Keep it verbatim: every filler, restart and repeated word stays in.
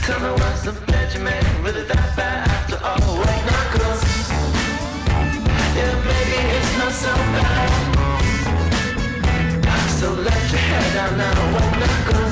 Tell me what's the pledge you made? Really that bad after all? White knuckles. Yeah, maybe it's not so bad. So let your head down now, white knuckles.